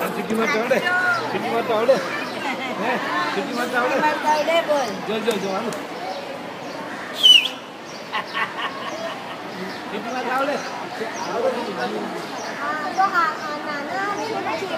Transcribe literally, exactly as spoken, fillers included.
चिट्ठी मारता आवडे चिट्ठी मारता आवडे हे चिट्ठी मारता आवडे मारता आवडे बोल जो जो जो आलो चिट्ठी मारता आवडे हां तो हा ना ना